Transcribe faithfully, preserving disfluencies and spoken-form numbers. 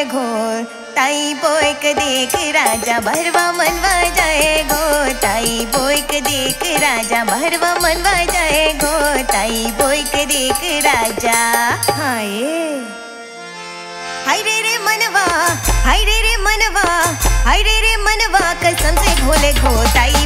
घोल घोल, ताई बोयक देख राजा भरवा मनवा जाए गो, ताई बोयक देख राजा भरवा मनवा जाए गो, ताई बोयक देख राजा। हाय हाय रे रे मनवा, हाय रे रे मनवा, हाय रे रे मनवा कसम से घोले घो, ताई